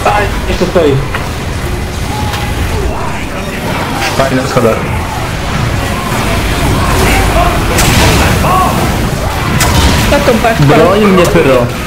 Nie tutaj. Fajny na schodach. Na tą paczkę. Broń mnie, pyro.